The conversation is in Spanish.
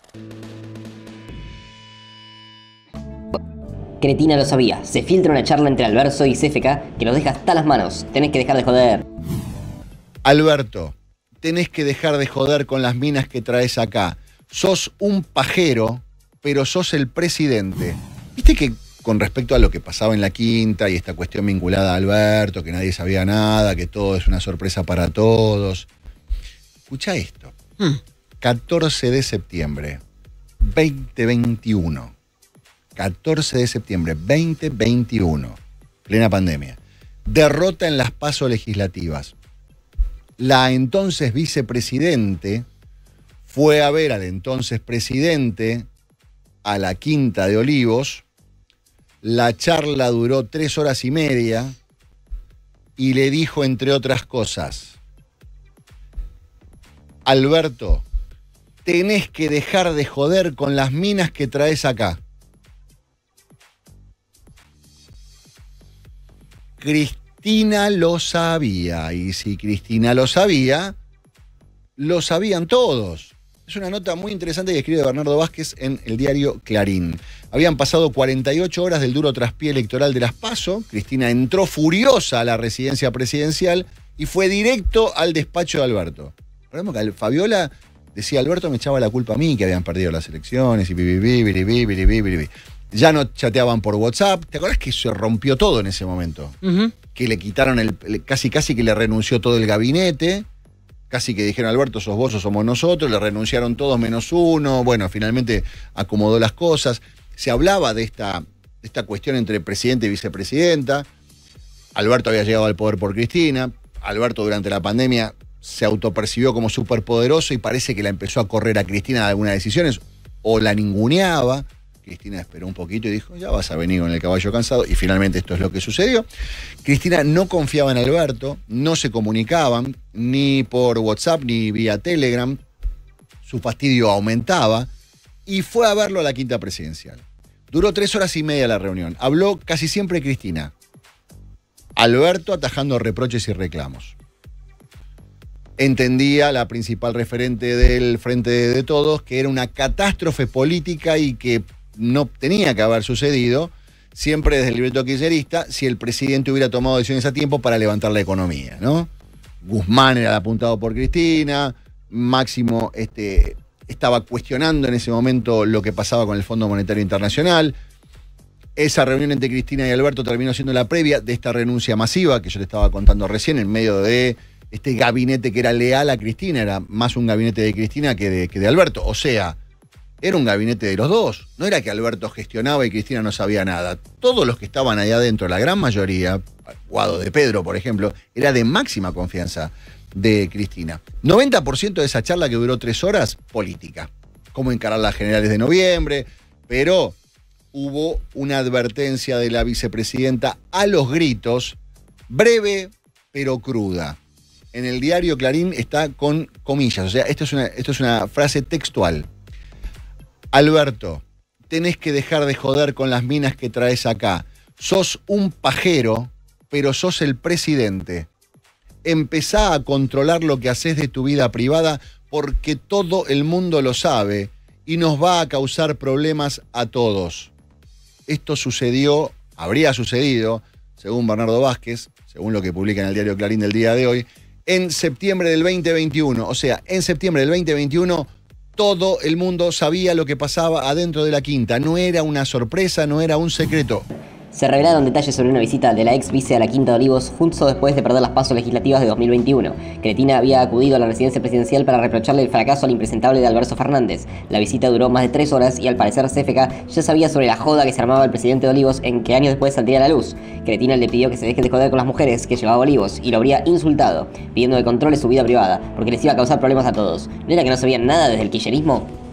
Cristina lo sabía. Se filtra una charla entre Alberto y CFK que los deja hasta las manos. Tenés que dejar de joder. Alberto, tenés que dejar de joder con las minas que traes acá. Sos un pajero, pero sos el presidente. Viste que con respecto a lo que pasaba en la quinta y esta cuestión vinculada a Alberto, que nadie sabía nada, que todo es una sorpresa para todos. Escucha esto. 14 de septiembre, 2021. 14 de septiembre, 2021. Plena pandemia. Derrota en las PASO legislativas. La entonces vicepresidente fue a ver al entonces presidente a la Quinta de Olivos. La charla duró 3 horas y media y le dijo, entre otras cosas: Alberto, tenés que dejar de joder con las minas que traes acá. Cristina lo sabía, y si Cristina lo sabía, lo sabían todos. Es una nota muy interesante que escribe Bernardo Vázquez en el diario Clarín. Habían pasado 48 horas del duro traspié electoral de las PASO. Cristina entró furiosa a la residencia presidencial y fue directo al despacho de Alberto. Recordemos que Fabiola decía: Alberto me echaba la culpa a mí, que habían perdido las elecciones, y biribí. Ya no chateaban por WhatsApp. ¿Te acordás que se rompió todo en ese momento? Que le quitaron casi que le renunció todo el gabinete. Casi que dijeron: Alberto, sos vos o somos nosotros. Le renunciaron todos menos uno. Bueno, finalmente acomodó las cosas. Se hablaba de esta cuestión entre presidente y vicepresidenta. Alberto había llegado al poder por Cristina. Alberto durante la pandemia se autopercibió como superpoderoso y parece que la empezó a correr a Cristina de algunas decisiones o la ninguneaba. Cristina esperó un poquito y dijo: ya vas a venir con el caballo cansado, y finalmente esto es lo que sucedió. Cristina no confiaba en Alberto, no se comunicaban ni por WhatsApp ni vía Telegram, su fastidio aumentaba y fue a verlo a la Quinta Presidencial. Duró 3 horas y media la reunión, habló casi siempre Cristina, Alberto atajando reproches y reclamos. Entendía la principal referente del Frente de Todos que era una catástrofe política y que no tenía que haber sucedido, siempre desde el libreto kirchnerista, si el presidente hubiera tomado decisiones a tiempo para levantar la economía, ¿no? Guzmán era el apuntado por Cristina, Máximo estaba cuestionando en ese momento lo que pasaba con el Fondo Monetario Internacional. Esa reunión entre Cristina y Alberto terminó siendo la previa de esta renuncia masiva que yo le estaba contando recién, en medio de este gabinete que era leal a Cristina. Era más un gabinete de Cristina que de Alberto. O sea, era un gabinete de los dos. No era que Alberto gestionaba y Cristina no sabía nada. Todos los que estaban allá adentro, la gran mayoría, Guado de Pedro, por ejemplo, era de máxima confianza de Cristina. 90% de esa charla, que duró 3 horas, política. Cómo encarar las generales de noviembre, pero hubo una advertencia de la vicepresidenta a los gritos, breve pero cruda. En el diario Clarín está con comillas, o sea, esto es una frase textual. Alberto, tenés que dejar de joder con las minas que traes acá. Sos un pajero, pero sos el presidente. Empezá a controlar lo que haces de tu vida privada, porque todo el mundo lo sabe y nos va a causar problemas a todos. Esto habría sucedido, según Bernardo Vázquez, según lo que publica en el diario Clarín del día de hoy, en septiembre del 2021. O sea, en septiembre del 2021 todo el mundo sabía lo que pasaba adentro de la Quinta. No era una sorpresa, no era un secreto. Se revelaron detalles sobre una visita de la ex vice a la Quinta de Olivos justo después de perder las PASO legislativas de 2021. Cristina había acudido a la residencia presidencial para reprocharle el fracaso al impresentable de Alberto Fernández. La visita duró más de 3 horas y al parecer CFK ya sabía sobre la joda que se armaba el presidente de Olivos en que años después saldría a la luz. Cristina le pidió que se deje de joder con las mujeres que llevaba Olivos y lo habría insultado, pidiendo que controle su vida privada, porque les iba a causar problemas a todos. ¿No era que no sabían nada desde el kirchnerismo?